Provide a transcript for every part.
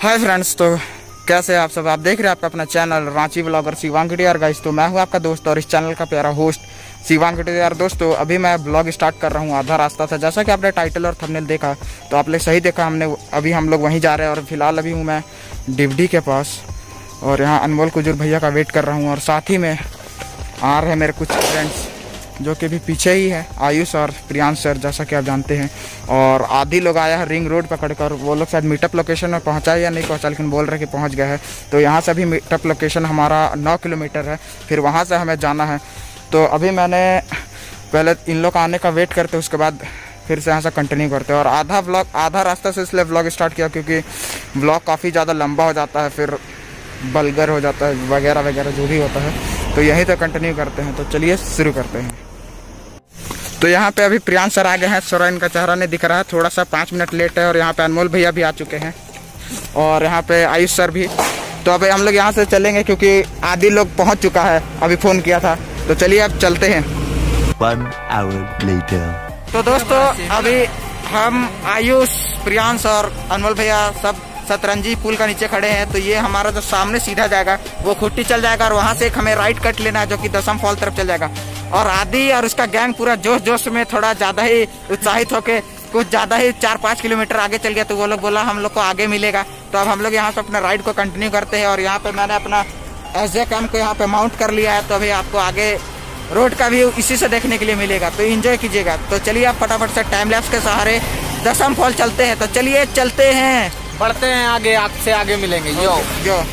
Hi friends, तो कैसे आप सब। आप देख रहे हैं आपका अपना चैनल रांची ब्लॉगर शिवांग यार गाइस। तो मैं हूं आपका दोस्त और इस चैनल का प्यारा होस्ट शिवांग यार। दोस्तों अभी मैं ब्लॉग स्टार्ट कर रहा हूं आधा रास्ता था। जैसा कि आपने टाइटल और थंबनेल देखा तो आपने सही देखा, अभी हम लोग वहीं जा रहे हैं। और फिलहाल अभी हूँ मैं डिवडी के पास और यहाँ अनमोल कुजूर भैया का वेट कर रहा हूँ। और साथ ही में आ रहे हैं मेरे कुछ फ्रेंड्स जो कि भी पीछे ही है, आयुष और प्रियांश सर, जैसा कि आप जानते हैं। और आदि लोग आया है रिंग रोड पकड़कर। वो लोग शायद मीटअप लोकेशन में पहुंचा या नहीं पहुंचा, लेकिन बोल रहे कि पहुंच गए हैं। तो यहाँ से अभी मीटअप लोकेशन हमारा 9 किलोमीटर है, फिर वहाँ से हमें जाना है। तो अभी मैंने पहले इन लोग आने का वेट करते, उसके बाद फिर से यहाँ से कंटिन्यू करते। और आधा रास्ता से इसलिए व्लॉग स्टार्ट किया क्योंकि व्लॉग काफ़ी ज़्यादा लंबा हो जाता है, फिर बल्गर हो जाता है वगैरह वगैरह जो भी होता है। तो यहीं तक कंटिन्यू करते हैं। तो चलिए शुरू करते हैं। तो यहाँ पे अभी प्रियांश सर आ गए हैं। थोड़ा इनका चेहरा नहीं दिख रहा है, थोड़ा सा 5 मिनट लेट है। और यहाँ पे अनमोल भैया भी आ चुके हैं और यहाँ पे आयुष सर भी। तो अभी हम लोग यहाँ से चलेंगे क्योंकि आदि लोग पहुँच चुका है, अभी फ़ोन किया था। तो चलिए अब चलते हैं। 1 hour later। तो दोस्तों अभी हम आयुष, प्रियांश और अनमोल भैया सब सतरंजी पुल का नीचे खड़े हैं। तो ये हमारा जो सामने सीधा जाएगा वो खुट्टी चल जाएगा और वहाँ से एक हमें राइट कट लेना है जो कि दसम फॉल तरफ चल जाएगा। और आदि और उसका गैंग पूरा जोश जोश में थोड़ा ज़्यादा ही उत्साहित होके कुछ ज़्यादा ही 4-5 किलोमीटर आगे चल गया। तो वो लोग बोला हम लोग को आगे मिलेगा। तो अब हम लोग यहाँ से अपना राइड को कंटिन्यू करते हैं। और यहाँ पे मैंने अपना एसजे कैम को यहाँ पे माउंट कर लिया है। तो अभी आपको आगे रोड का व्यू इसी से देखने के लिए मिलेगा, तो एंजॉय कीजिएगा। तो चलिए आप फटाफट से टाइम लैप्स के सहारे दसम फॉल चलते हैं। तो चलिए चलते हैं, बढ़ते हैं आगे, आपसे आगे मिलेंगे। जो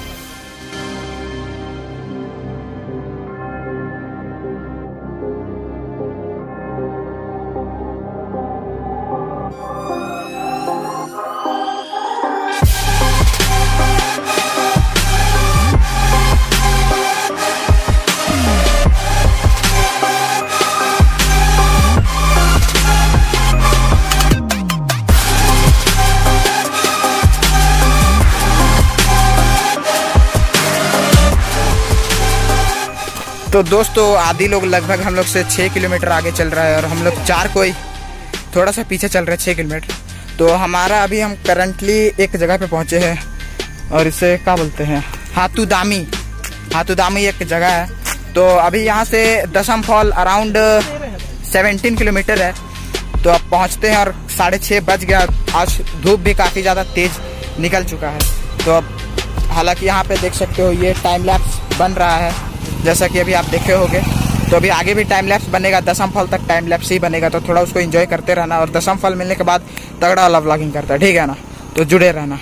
तो दोस्तों आदि लोग लगभग हम लोग से 6 किलोमीटर आगे चल रहा है और हम लोग 4 कोई थोड़ा सा पीछे चल रहे हैं 6 किलोमीटर। तो हमारा अभी हम करंटली एक जगह पे पहुंचे हैं और इसे क्या बोलते हैं, हाथूदामी एक जगह है। तो अभी यहाँ से दसम फॉल अराउंड 17 किलोमीटर है। तो अब पहुँचते हैं और 6:30 बज गया। आज धूप भी काफ़ी ज़्यादा तेज़ निकल चुका है। तो अब हालांकि यहाँ पे देख सकते हो ये टाइम लैप्स बन रहा है जैसा कि अभी आप देखे होंगे। तो अभी आगे भी टाइम लैप्स बनेगा, दसम फल तक टाइम लैप्स ही बनेगा। तो थोड़ा उसको एंजॉय करते रहना और दसम फल मिलने के बाद तगड़ा वाला व्लॉगिंग करता है, ठीक है ना। तो जुड़े रहना।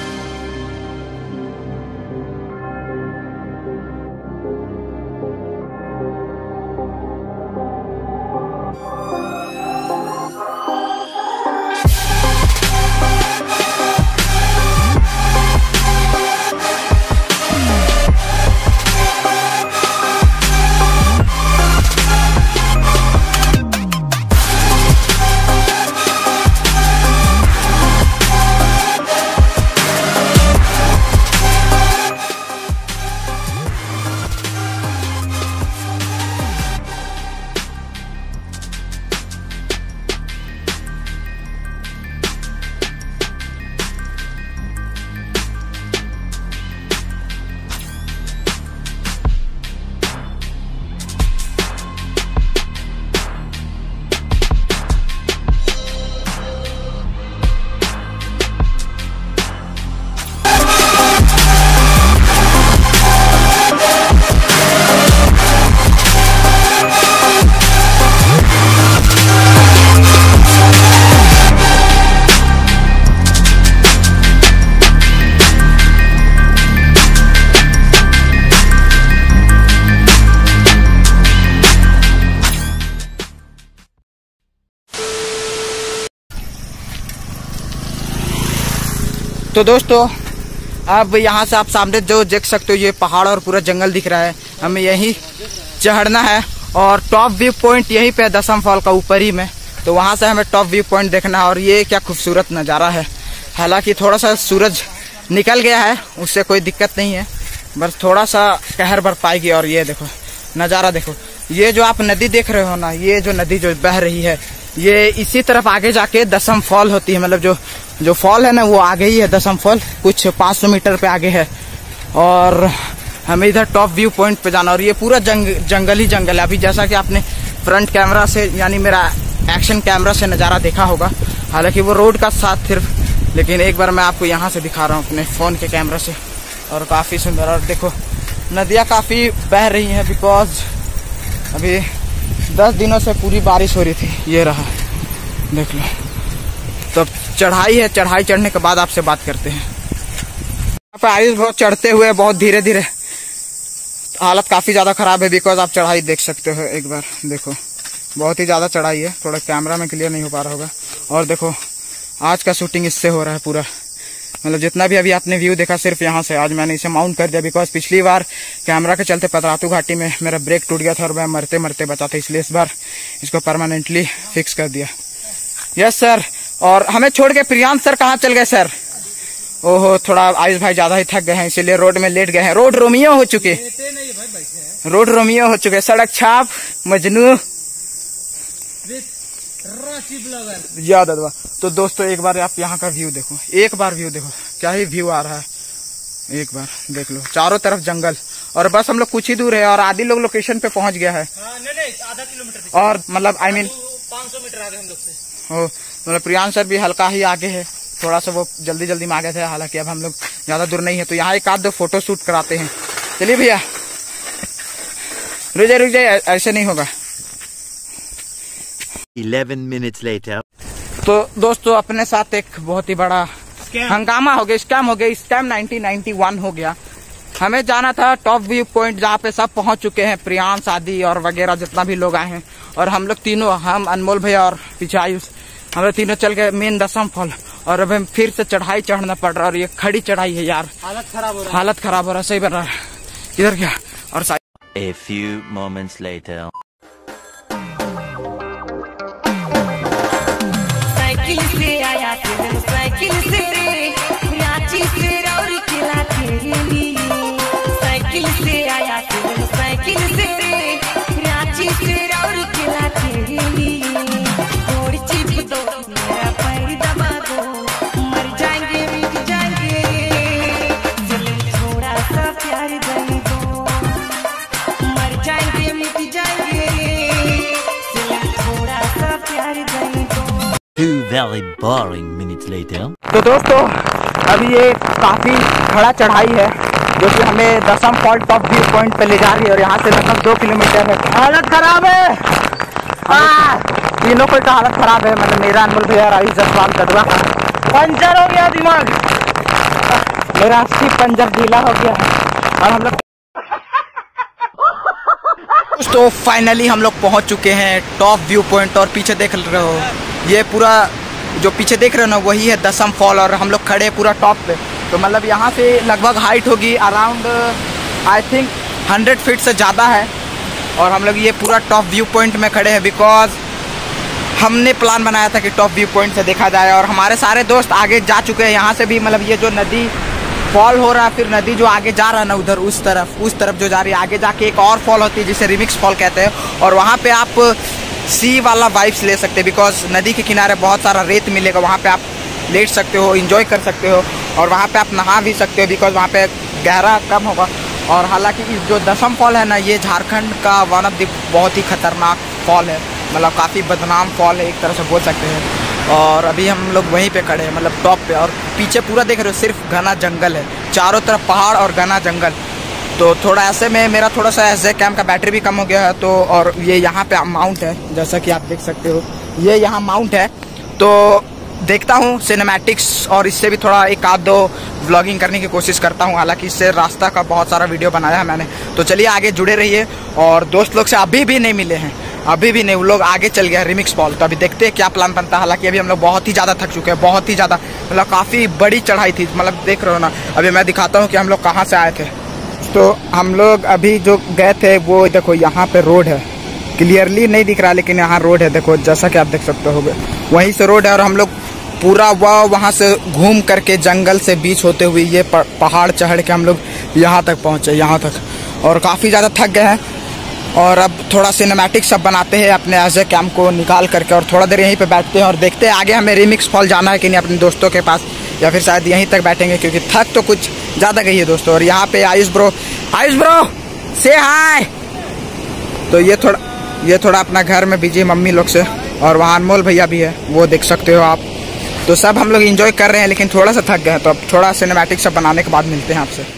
तो दोस्तों अब यहाँ से आप सामने जो देख सकते हो ये पहाड़ और पूरा जंगल दिख रहा है। हमें यहीं चढ़ना है और टॉप व्यू पॉइंट यहीं पे दसम फॉल का ऊपर ही में। तो वहाँ से हमें टॉप व्यू पॉइंट देखना है। और ये क्या खूबसूरत नज़ारा है। हालांकि थोड़ा सा सूरज निकल गया है, उससे कोई दिक्कत नहीं है, बस थोड़ा सा कहर बरत पाएगी। और ये देखो नज़ारा, देखो ये जो आप नदी देख रहे हो ना, ये जो नदी जो बह रही है ये इसी तरफ आगे जाके दसम फॉल होती है, मतलब जो फॉल है ना वो आगे ही है, दसम फॉल कुछ 500 मीटर पे आगे है। और हमें इधर टॉप व्यू पॉइंट पे जाना, और ये पूरा जंगल ही जंगल है। अभी जैसा कि आपने फ्रंट कैमरा से यानी मेरा एक्शन कैमरा से नज़ारा देखा होगा, हालांकि वो रोड का साथ सिर्फ, लेकिन एक बार मैं आपको यहाँ से दिखा रहा हूँ अपने फ़ोन के कैमरा से, और काफ़ी सुंदर। और देखो नदियाँ काफ़ी बह रही हैं, बिकॉज अभी 10 दिनों से पूरी बारिश हो रही थी। ये रहा, देख लो। तो चढ़ाई है, चढ़ाई चढ़ने के बाद आपसे बात करते हैं। यहाँ पे आयुष बहुत चढ़ते हुए बहुत धीरे धीरे, हालत काफ़ी ज़्यादा ख़राब है, बिकॉज आप चढ़ाई देख सकते हो। एक बार देखो, बहुत ही ज़्यादा चढ़ाई है, थोड़ा कैमरा में क्लियर नहीं हो पा रहा होगा। और देखो आज का शूटिंग इससे हो रहा है पूरा, मतलब जितना भी अभी आपने व्यू देखा सिर्फ यहाँ से। आज मैंने इसे माउंट कर दिया, बिकॉज पिछली बार कैमरा के चलते पतरातू घाटी में मेरा ब्रेक टूट गया था और मैं मरते मरते बचा था, इसलिए इस बार इसको परमानेंटली फिक्स कर दिया। Yes sir. और हमें छोड़ के प्रियांश सर कहाँ चल गए सर? ओहो, थोड़ा आयुष भाई ज्यादा ही थक गए हैं, इसीलिए रोड में लेट गए हैं। रोड रोमियो हो चुके, रोड रोमियो हो चुके, सड़क छाप मजनू याद अदवा। तो दोस्तों एक बार आप यहाँ का व्यू देखो, एक बार व्यू देखो, क्या ही व्यू आ रहा है, एक बार देख लो। चारों तरफ जंगल, और बस हम लोग कुछ ही दूर है और आदि लोग लोकेशन पे पहुंच गया है। नहीं, आधा किलोमीटर, और मतलब आई मीन 500 मीटर आगे हम लोग से। ओ, मतलब प्रियांश सर भी हल्का ही आगे है, थोड़ा सा वो जल्दी में आ गए थे। हालांकि अब हम लोग ज्यादा दूर नहीं है, तो यहाँ एक आध दो फोटो शूट कराते हैं। चलिए भैया, रुक जाइए, ऐसे नहीं होगा। 11 minutes later. तो दोस्तों अपने साथ एक बहुत ही बड़ा हंगामा हो गया, स्कैम हो गया। स्कैम 1991 हो गया। हमें जाना था टॉप व्यू पॉइंट, जहाँ पे सब पहुंच चुके हैं, प्रियांश आदि और वगैरह जितना भी लोग आए हैं। और हम लोग तीनों, हम अनमोल भैया और पीछे आयुष, हम लोग तीनों चल गए मेन दसम फॉल। और अब हम फिर से चढ़ाई चढ़ना पड़ रहा है, और ये खड़ी चढ़ाई है यार, हालत खराब हो रहा है, सही बन रहा है। इधर क्या और A few moments later. Cycle से आया तेरे, साइकिल से रे, रांची से और किला तेरे लिए। साइकिल से आया तेरे, साइकिल से रे, रांची से और किला तेरे लिए। और चिप दो मेरा पैर दबा दो, मर जाएंगे मिट जाएंगे, चलो थोड़ा सा प्यार दे दो। मर जाएंगे मिट जाएंगे, चलो थोड़ा सा प्यार दे दो। 2 very boring minutes later. तो दोस्तों अभी ये काफी बड़ा चढ़ाई है, जो कि हमें दसम फॉल टॉप व्यू पॉइंट पे ले जा रही है, और यहाँ से लगभग 2 किलोमीटर है। हालत खराब है, तीनों को का हालत खराब है, मतलब मेरा, अनमोल भैया, राही जसवाल कदवा का पंचर हो गया दिमाग, मेरा 80 पंजर गीला हो गया है। और हम लोग तो फाइनली हम लोग पहुंच चुके हैं टॉप व्यू पॉइंट। और पीछे देख रहे हो, ये पूरा जो पीछे देख रहे हो ना, वही है दसम फॉल, और हम लोग खड़े हैं पूरा टॉप पे। तो मतलब यहाँ से लगभग हाइट होगी अराउंड आई थिंक 100 फीट से ज़्यादा है। और हम लोग ये पूरा टॉप व्यू पॉइंट में खड़े हैं, बिकॉज हमने प्लान बनाया था कि टॉप व्यू पॉइंट से देखा जाए। और हमारे सारे दोस्त आगे जा चुके हैं यहाँ से भी, मतलब ये जो नदी फॉल हो रहा है, फिर नदी जो आगे जा रहा है ना उधर, उस तरफ जो जा रही है, आगे जाके एक और फॉल होती है जिसे रिमिक्स फॉल कहते हैं। और वहाँ पे आप सी वाला वाइब्स ले सकते हैं, बिकॉज नदी के किनारे बहुत सारा रेत मिलेगा, वहाँ पे आप लेट सकते हो, एंजॉय कर सकते हो। और वहाँ पे आप नहा भी सकते हो, बिकॉज वहाँ पे गहरा कम होगा। और हालांकि इस जो दसम फॉल है ना, ये झारखंड का वन ऑफ द बहुत ही खतरनाक फॉल है, मतलब काफ़ी बदनाम फॉल है एक तरह से बोल सकते हैं। और अभी हम लोग वहीं पे खड़े हैं, मतलब टॉप पे, और पीछे पूरा देख रहे हो सिर्फ घना जंगल है, चारों तरफ पहाड़ और घना जंगल। तो थोड़ा ऐसे में मेरा थोड़ा सा एसजे कैम का बैटरी भी कम हो गया है। तो और ये यहाँ पे माउंट है, जैसा कि आप देख सकते हो, ये यहाँ माउंट है। तो देखता हूँ सिनेमैटिक्स, और इससे भी थोड़ा एक आध दो व्लॉगिंग करने की कोशिश करता हूँ। हालांकि इससे रास्ता का बहुत सारा वीडियो बनाया है मैंने। तो चलिए आगे जुड़े रहिए। और दोस्त लोग से अभी भी नहीं मिले हैं, अभी भी नहीं, वो लोग आगे चल गया रिमिक्स फॉल। तो अभी देखते हैं क्या प्लान बनता है। हालांकि अभी हम लोग बहुत ही ज़्यादा थक चुके हैं, बहुत ही ज़्यादा, मतलब काफ़ी बड़ी चढ़ाई थी, मतलब देख रहे हो ना। अभी मैं दिखाता हूँ कि हम लोग कहाँ से आए थे। तो हम लोग अभी जो गए थे वो देखो, यहाँ पे रोड है, क्लियरली नहीं दिख रहा लेकिन यहाँ रोड है, देखो जैसा कि आप देख सकते हो, वहीं से रोड है। और हम लोग पूरा वहाँ से घूम करके जंगल से बीच होते हुए ये पहाड़ चढ़ के हम लोग यहाँ तक पहुँचे, यहाँ तक। और काफ़ी ज़्यादा थक गए हैं। और अब थोड़ा सिनेमैटिक सब बनाते हैं अपने एज ए कैम को निकाल करके, और थोड़ा देर यहीं पे बैठते हैं और देखते हैं आगे हमें रिमिक्स फॉल जाना है कि नहीं अपने दोस्तों के पास, या फिर शायद यहीं तक बैठेंगे क्योंकि थक तो कुछ ज़्यादा गई है दोस्तों। और यहाँ पे आयुष ब्रो से हाय। तो ये थोड़ा अपना घर में बिजी मम्मी लोग से, और वहाँ अनमोल भैया भी है, वो देख सकते हो आप। तो सब हम लोग एंजॉय कर रहे हैं, लेकिन थोड़ा सा थक गए हैं, तो अब थोड़ा सिनेमैटिक सब बनाने के बाद मिलते हैं आपसे।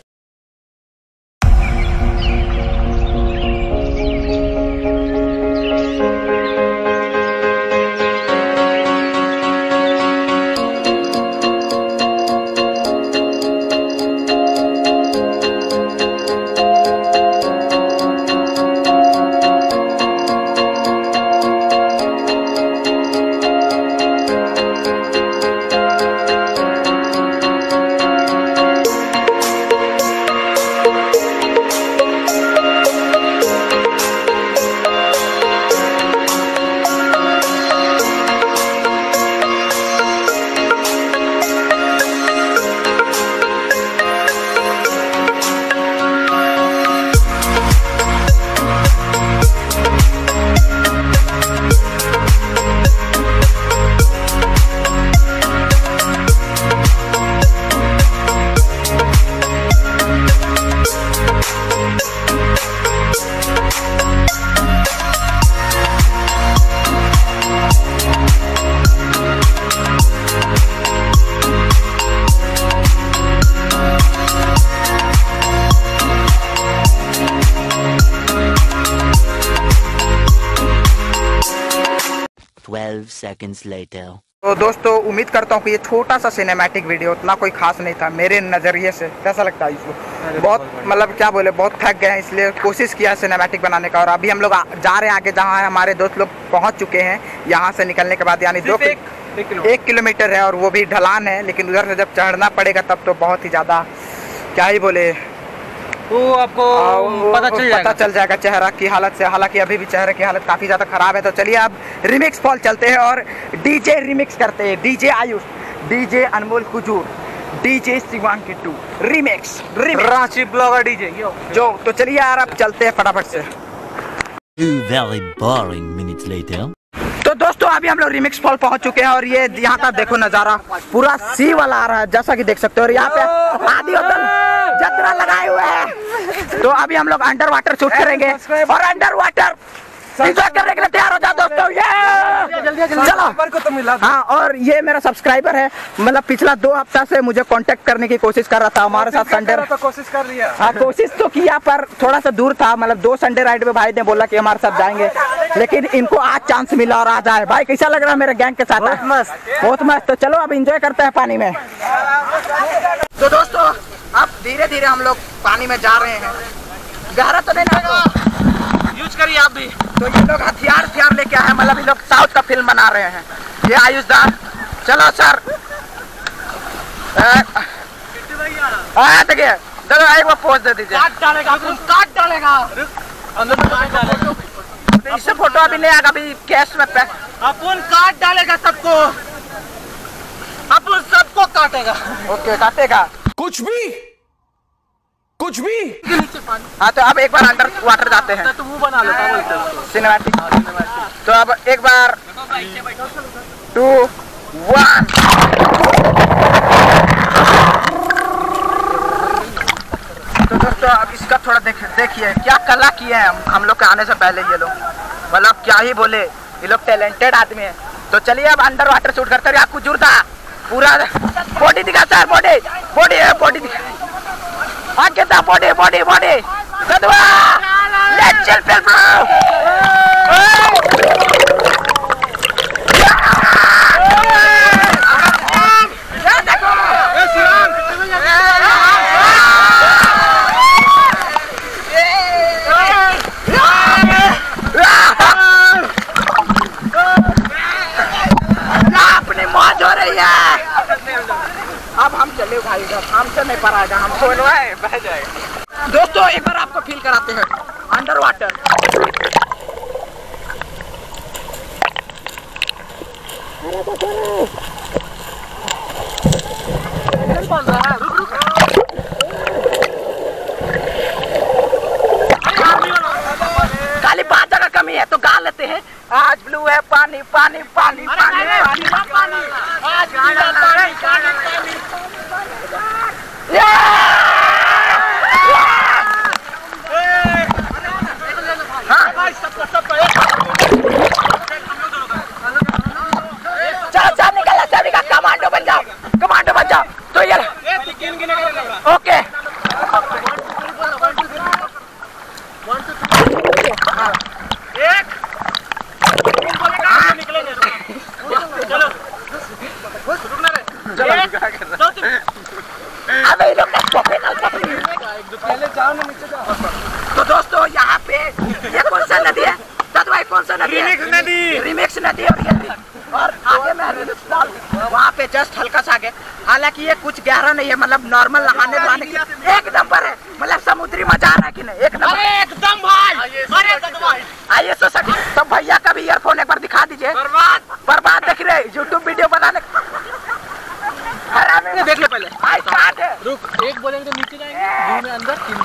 seconds later. तो दोस्तों उम्मीद करता हूँ कि ये छोटा सा सिनेमैटिक वीडियो उतना कोई खास नहीं था मेरे नज़रिए से। कैसा लगता है इसको? बहुत मतलब क्या बोले, बहुत थक गए हैं, इसलिए कोशिश किया सिनेमैटिक बनाने का। और अभी हम लोग जा रहे हैं आगे, जहाँ हमारे दोस्त लोग पहुँच चुके हैं यहाँ से निकलने के बाद, यानी 1 किलोमीटर है और वो भी ढलान है, लेकिन उधर से जब चढ़ना पड़ेगा तब तो बहुत ही ज़्यादा क्या ही बोले, वो आपको पता चल जाएगा चेहरा की हालत से। हालांकि अभी भी चेहरे की हालत काफ़ी ज़्यादा ख़राब है। तो चलिए अब रिमिक्स फॉल चलते हैं और डीजे रिमिक्स करते हैं। DJ Ayush, DJ Anmol Kujur, DJ Shivang Kittu remix Ranchi blogger DJ जो। तो चलिए यार अब चलते हैं फटाफट से। 2 very boring minutes later. तो दोस्तों अभी हम लोग रिमिक्स फॉल पहुंच चुके हैं और ये यहाँ का देखो नज़ारा, पूरा सी वाला आ रहा है जैसा कि देख सकते हो। और यहाँ पे आदि होटल जतरा लगाए हुए हैं। तो अभी हम लोग अंडर वाटर शूट करेंगे और अंडर वाटर एंजॉय करने के लिए तैयार हो जाओ दोस्तों। ये चलो को तो मिला। हाँ, और ये मेरा सब्सक्राइबर है, मतलब पिछला 2 हफ्ता से मुझे कांटेक्ट करने की कोशिश कर रहा था हमारे साथ संडे। तो कोशिश कर लिया। हाँ कोशिश तो किया पर थोड़ा सा दूर था, मतलब 2 संडे राइड में भाई ने बोला कि हमारे साथ जाएंगे, लेकिन इनको आज चांस मिला और आज आए। भाई कैसा लग रहा है मेरे गैंग के साथ? बहुत मस्त। तो चलो अब एंजॉय करते हैं पानी में। तो दोस्तों अब धीरे धीरे हम लोग पानी में जा रहे हैं। गहरा तो नहीं ना, यूज करिए आप भी। तो ये लोग हथियार लेके आए, मतलब ये लोग साउथ का फिल्म बना रहे हैं। ये आयुष दा, चलो सर देखिए, चलो एक बार पोज दे दीजिए। काट डालेगा इससे फोटो अभी नहीं आएगा, अभी कैश में पैक। अपन काट डालेगा सबको, अपन सबको काटेगा। ओके काटेगा कुछ भी। हाँ तो अब एक बार अंडर वाटर जाते हैं। तो मुंह बना लो, क्या बोलते हो? सिनेमैटिक। तो अब एक बार 2 1। तो दोस्तों अब इसका थोड़ा देखिए क्या कला किए हैं हम लोग के आने से पहले ये लोग, मतलब क्या ही बोले, ये लोग टैलेंटेड आदमी है। तो चलिए अब अंडर वाटर शूट करते हैं। आपको जुड़ता पूरा बॉडी दिखा सर, बॉडी दिखा, आगे था बॉडी कदवा लेट्स चिल फिल्म ब्रो। अपनी मौज हो रही है। अब हम चले भाई, हमसे नहीं पाएगा, हम सोलवाए बह जाएगा। दोस्तों एक बार आपको फील कराते हैं अंडर वाटर। कमी है तो गा लेते हैं। आज ब्लू है पानी पानी पानी पानी पानी, आज ब्लू है पानी पानी चलो निकल निकल, कमांडो बन जाओ। तो ये ओके तो दोस्तों यहाँ पे ये कौन सा नदी है? भाई कौन सा नदी है? रिमिक्स नदी है। और आगे मैं वहाँ पे जस्ट हल्का सा आगे, हालांकि ये कुछ गहरा नहीं है, मतलब नॉर्मल नहाने धोने की एक नंबर है, मतलब समुद्री मजा आ रहा है कि नहीं? एक नंबर एकदम भाई। आइए तो भैया का भी ईयरफोन एक बार दिखा दीजिए। बर्बाद देख रहे यूट्यूब वीडियो बनाने। देख लो पहले, रुक एक बोलेंगे तो नीचे जाएंगे, में अंदर 3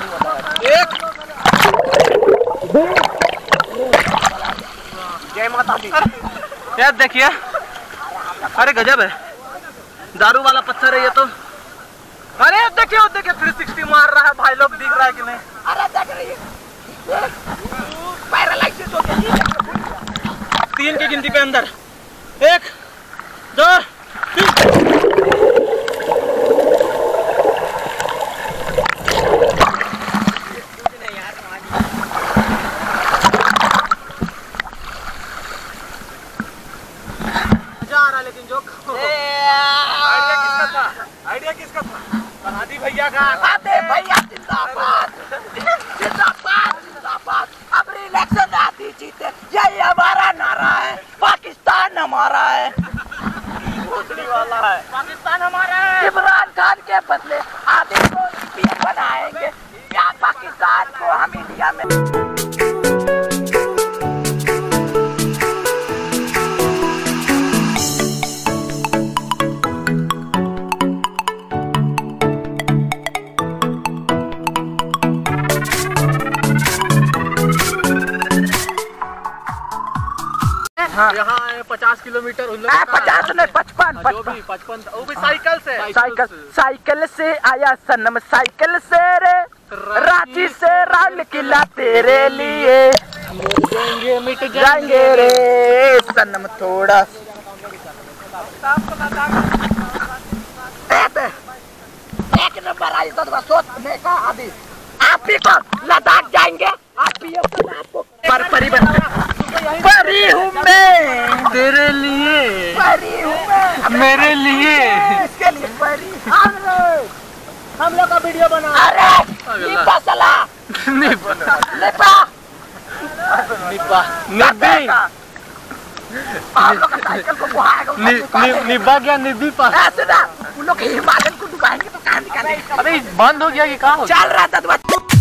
जय माता दी। यार देखिए, अरे गजब है, दारू वाला पत्थर है ये तो। अरे देखिए 360 मार रहा है भाई लोग, दिख रहा है कि नहीं? अरे देख रही है, पैरालाइसिस हो गया। 3 की गिनती पे अंदर, 1 2 3। लेकिन जो आइडिया किसका था? आदि भैया का। आदि भैया जिंदाबाद जिंदाबाद जिंदाबाद। अब इलेक्शन आदि जीते, यही हमारा नारा है। पाकिस्तान हमारा है, वाला है, पाकिस्तान हमारा है। इमरान खान के बदले आदि को पीएम बनाएंगे या पाकिस्तान को हम इंडिया में। हाँ। यहाँ 50 किलोमीटर 50 नहीं 55 वो भी साइकिल से। साइकिल से आया सनम, साइकिल से रे, रांची से राउंड किला तेरे लिए। मिट जाएंगे रे सनम थोड़ा। एक नंबर आई तो सोचने का आदि। आप ही को लद्दाख जाएंगे, आप ही आपको परी हूँ मैं तेरे लिए, परी हूँ मैं मेरे लिए, इसके लिए परी। हम लोग का वीडियो बना। अरे निपा सला निपा आप लोग का साइकिल को बुहाएगा। निभा गया निधि पा। ऐसे ना उन लोग हिमालय को डुबाएंगे तो कहाँ निकालेंगे? अरे बंद हो गया कि कहाँ हो? चल रहा था तो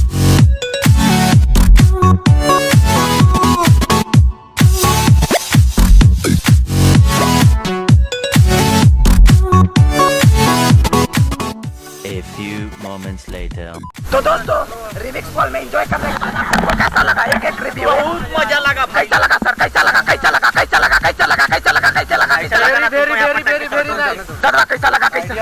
moments later. तो दोस्तों रिमिक्स फॉल में एंजॉय कर रहे हैं। आपको कैसा लगा? एक रिव्यू। बहुत मजा लगा भाई। कैसा लगा सर? कैसा लगा? कैसा लगा? कैसा लगा? कैसा लगा? कैसा लगा? कैसा लगा? कैसा लगा? Very nice. दादा कैसा लगा? कैसा?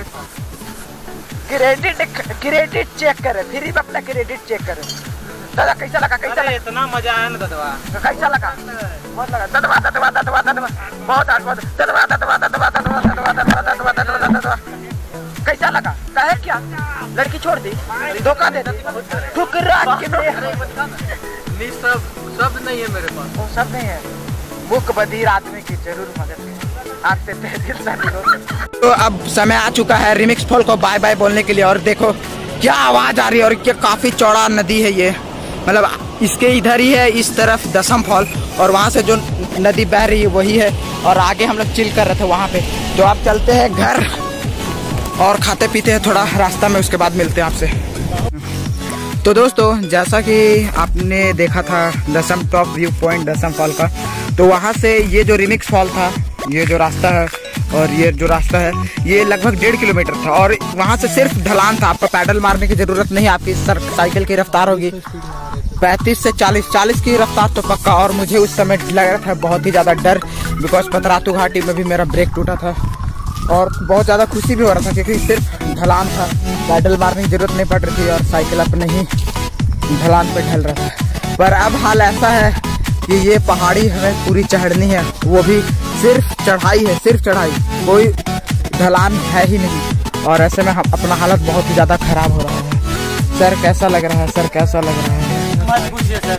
क्रेडिट चेक करे, फ्री में अपना क्रेडिट चेक करे। दादा कैसा लगा? कैसा लगा? इतना मजा आया ना दादा। कैसा लगा? बहुत लगा। दादा दादा दादा दादा बहुत बहुत दादा दादा दादा दादा दादा कैसा लगा? कहे क्या लड़की छोड़ दी, धोखा दे ठुकरा के नहीं, सब नहीं है मेरे पास। वो सब नहीं है। मुख बधिर आदमी की जरूर मदद है, आपसे तहे दिल से अनुरोध। तो अब समय आ चुका है रिमिक्स फॉल को बाय बाय बोलने के लिए। और देखो क्या आवाज आ रही है, और क्या काफी चौड़ा नदी है ये, मतलब इसके इधर ही है इस तरफ दसम फॉल, और वहाँ से जो नदी बह रही है वही है। और आगे हम लोग चिल कर रहे थे वहाँ पे। तो आप चलते हैं घर और खाते पीते हैं थोड़ा रास्ता में, उसके बाद मिलते हैं आपसे। तो दोस्तों जैसा कि आपने देखा था Dassam top view point Dassam fall का, तो वहाँ से ये जो रिमिक्स फॉल था, ये जो रास्ता है और ये जो रास्ता है, ये लगभग 1.5 किलोमीटर था। और वहाँ से सिर्फ ढलान था, आपको पैडल मारने की ज़रूरत नहीं, आपकी साइकिल की रफ्तार होगी। 35 से 40 की रफ्तार तो पक्का। और मुझे उस समय लग रहा था बहुत ही ज़्यादा डर, बिकॉज पतरातू घाटी में भी मेरा ब्रेक टूटा था। और बहुत ज़्यादा खुशी भी हो रहा था क्योंकि सिर्फ ढलान था, पैडल मारने की जरूरत नहीं पड़ रही थी और साइकिल अपने ही ढलान पे ढल रहा था। पर अब हाल ऐसा है कि ये पहाड़ी हमें पूरी चढ़नी है, वो भी सिर्फ चढ़ाई है, सिर्फ चढ़ाई, कोई ढलान है ही नहीं। और ऐसे में हम अपना हालत बहुत ही ज़्यादा खराब हो रहा है। सर कैसा लग रहा है? सर कैसा लग रहा है? मत पूछिए सर।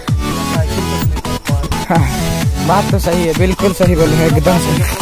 हाँ, बात तो सही है, बिल्कुल सही बोले हैं, एकदम सही।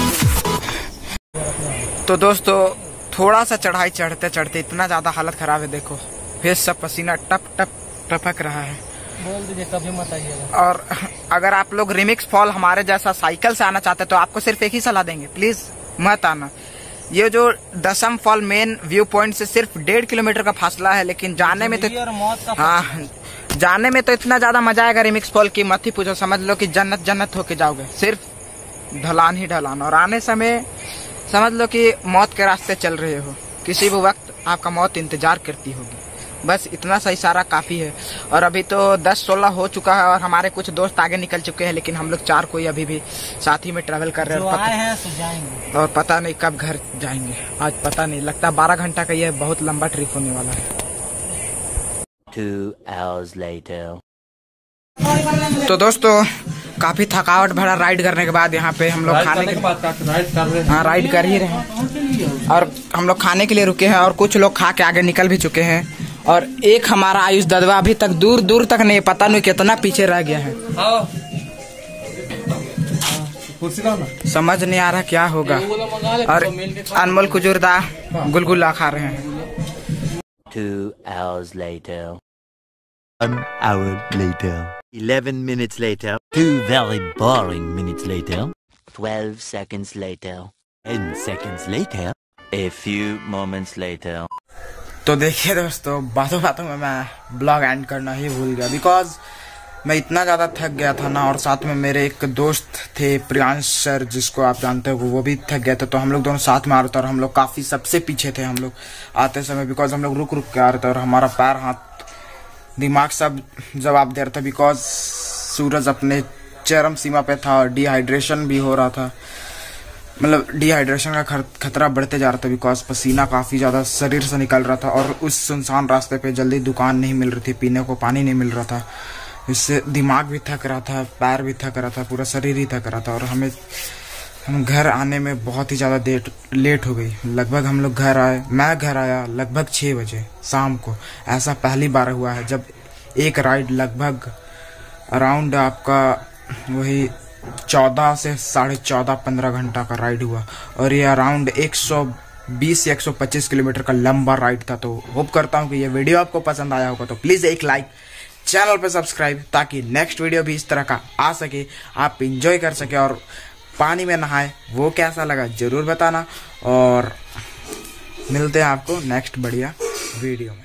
तो दोस्तों थोड़ा सा चढ़ाई चढ़ते चढ़ते इतना ज़्यादा हालत खराब है, देखो फेस सब पसीना टप टप टपक रहा है। बोल दीजिए कभी मत आइएगा। और अगर आप लोग रिमिक्स फॉल हमारे जैसा साइकिल से आना चाहते हैं तो आपको सिर्फ एक ही सलाह देंगे, प्लीज मत आना। ये जो दसम फॉल मेन व्यू पॉइंट से सिर्फ 1.5 किलोमीटर का फासला है, लेकिन जाने में तो हाँ, जाने में तो इतना ज्यादा मजा आएगा रिमिक्स फॉल की मत ही पूछो। समझ लो कि जन्नत जन्नत होके जाओगे, सिर्फ ढलान ही ढलान। और आने समय समझ लो कि मौत के रास्ते चल रहे हो, किसी भी वक्त आपका मौत इंतजार करती होगी। बस इतना सा इशारा काफ़ी है। और अभी तो 10-16 हो चुका है और हमारे कुछ दोस्त आगे निकल चुके हैं, लेकिन हम लोग 4 कोई अभी भी साथ ही में ट्रैवल कर रहे हैं और पता नहीं कब घर जाएंगे। आज पता नहीं, लगता 12 घंटा का ये बहुत लंबा ट्रिप होने वाला है। 2 hours later. तो दोस्तों काफ़ी थकावट भरा राइड करने के बाद यहाँ पे हम लोग खाने के बाद राइड कर ही रहे हैं और हम लोग खाने के लिए रुके हैं और कुछ लोग खा के आगे निकल भी चुके हैं। और एक हमारा आयुष ददवा अभी तक दूर दूर तक नहीं, पता नहीं कितना पीछे रह गया है। समझ नहीं आ रहा क्या होगा। और अनमोल कुजुरदा गुलगुला खा रहे हैं। 2 hours later. 1 hour later. 11 minutes later. 2 very boring minutes later. 12 seconds later. 10 seconds later. A few moments later. तो देखिए दोस्तों, बातों बातों में मैं ब्लॉग एंड करना ही भूल गया, बिकॉज मैं इतना ज़्यादा थक गया था ना। और साथ में मेरे एक दोस्त थे प्रियांश सर, जिसको आप जानते हो, वो भी थक गए थे। तो हम लोग दोनों साथ में आ रहे थे और हम लोग काफ़ी सबसे पीछे थे हम लोग आते समय, बिकॉज हम लोग रुक रुक के आ रहे थे और हमारा पैर हाथ दिमाग सब जवाब दे रहा था, बिकॉज सूरज अपने चरम सीमा पे था और डिहाइड्रेशन भी हो रहा था। मतलब डिहाइड्रेशन का खतरा बढ़ते जा रहा था, बिकॉज पसीना काफ़ी ज़्यादा शरीर से निकल रहा था और उस सुनसान रास्ते पे जल्दी दुकान नहीं मिल रही थी, पीने को पानी नहीं मिल रहा था। इससे दिमाग भी थक रहा था, पैर भी थक रहा था, पूरा शरीर ही थक रहा था। और हम घर आने में बहुत ही ज़्यादा लेट हो गई। लगभग हम लोग मैं घर आया लगभग 6 बजे शाम को। ऐसा पहली बार हुआ है जब एक राइड लगभग अराउंड आपका वही 14 से 14.5 15 घंटा का राइड हुआ। और ये अराउंड 120 या 125 किलोमीटर का लंबा राइड था। तो होप करता हूँ कि ये वीडियो आपको पसंद आया होगा। तो प्लीज़ एक लाइक, चैनल पे सब्सक्राइब, ताकि नेक्स्ट वीडियो भी इस तरह का आ सके, आप इंजॉय कर सके और पानी में नहाए। वो कैसा लगा ज़रूर बताना और मिलते हैं आपको नेक्स्ट बढ़िया वीडियो में।